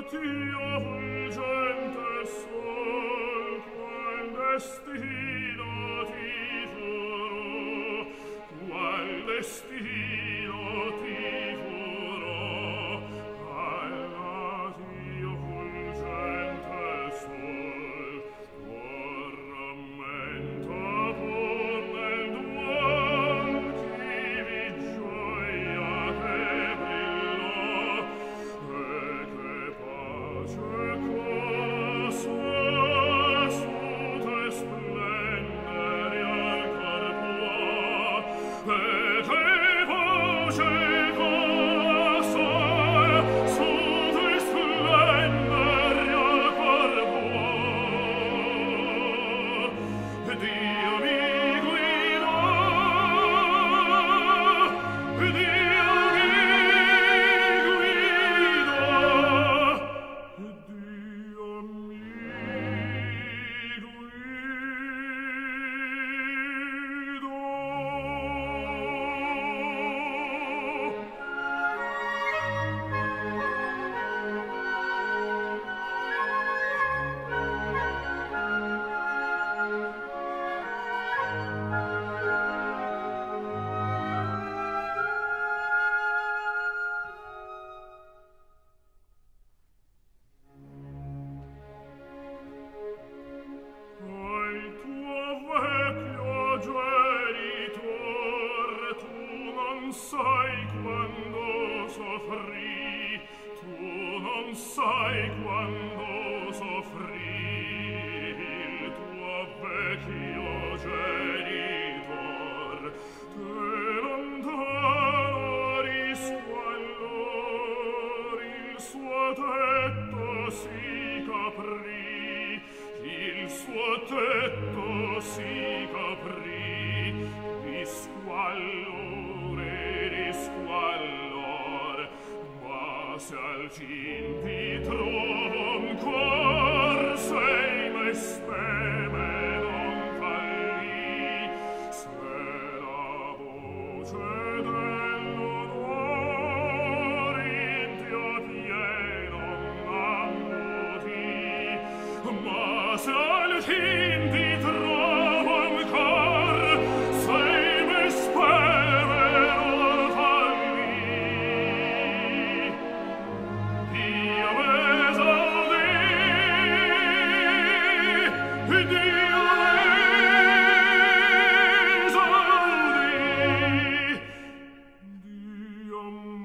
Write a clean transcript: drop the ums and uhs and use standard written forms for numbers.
Dio fulgente sol, qual destino ti giurò, qual destino ti giurò, alla Dio fulgente sol, tuo rammento pur nel duol chivi gioia che brillò, e che pace colossal su te splendere al cor può, e che pace colossal su te splendere al cor può. Dio mi guidò, Dio mi guidò, Dio mi Al tuo vecchio genitor tu non sai quando soffrì, tu non sai quando soffrì il tuo vecchio genitor, te lontano risquallor il suo tetto si caprì, il suo tetto si caprì, di squallor e di squallor, ma se al fin ti trovo ancor, sei me speme non fallì, se la voce dell'onor in Dio pieno ammutì, ma se al fin ti trovo ancor, sei me speme non fallì. Dio m'esaudì, Dio m'esaudì, Dio